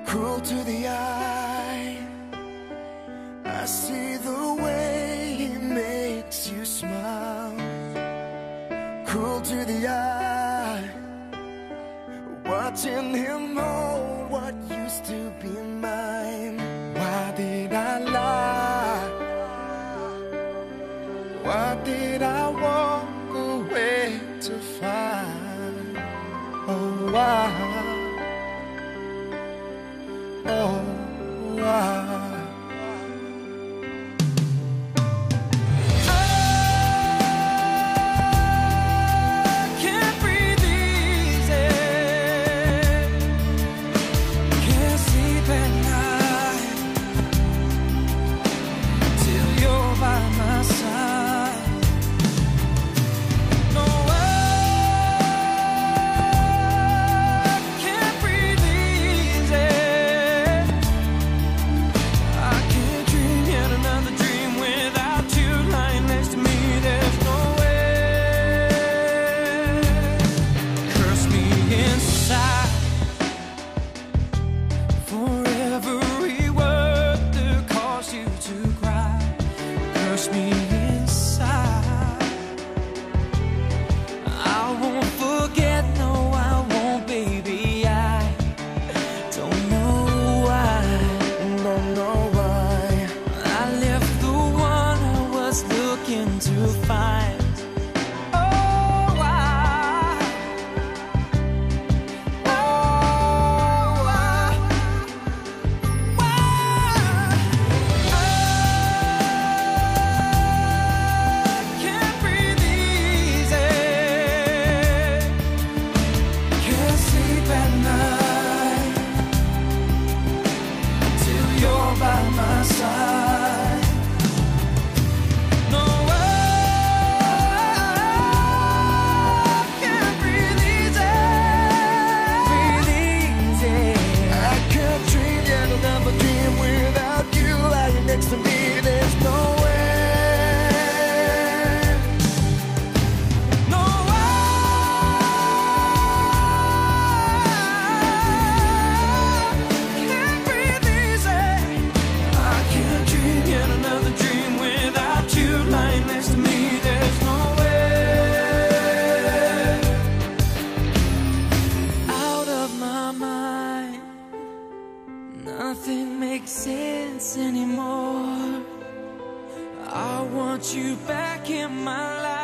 cruel to the eye. I see the way he makes you smile. Cruel to the eye, watching him hold what used to be mine. Why did I lie? Why did I walk away to find? Oh, why? Oh, why? To find, oh why, oh why, I can't breathe easy, can't sleep at night till you're by my side. Next to me, there's no way, no way. Can't breathe easy. I can't dream yet another dream without you lying next to me. There's no way. Out of my mind, nothing makes sense anymore. I want you back in my life.